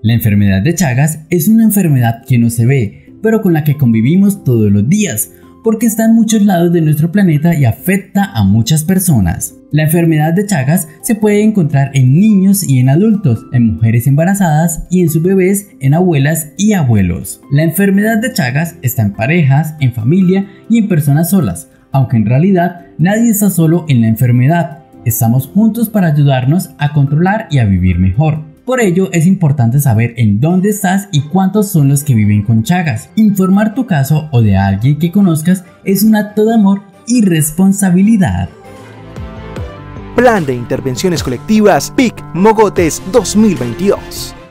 La enfermedad de Chagas es una enfermedad que no se ve, pero con la que convivimos todos los días, porque está en muchos lados de nuestro planeta y afecta a muchas personas. La enfermedad de Chagas se puede encontrar en niños y en adultos, en mujeres embarazadas y en sus bebés, en abuelas y abuelos. La enfermedad de Chagas está en parejas, en familia y en personas solas, aunque en realidad nadie está solo en la enfermedad. Estamos juntos para ayudarnos a controlar y a vivir mejor. Por ello es importante saber en dónde estás y cuántos son los que viven con Chagas. Informar tu caso o de alguien que conozcas es un acto de amor y responsabilidad. Plan de Intervenciones Colectivas PIC Mogotes 2022.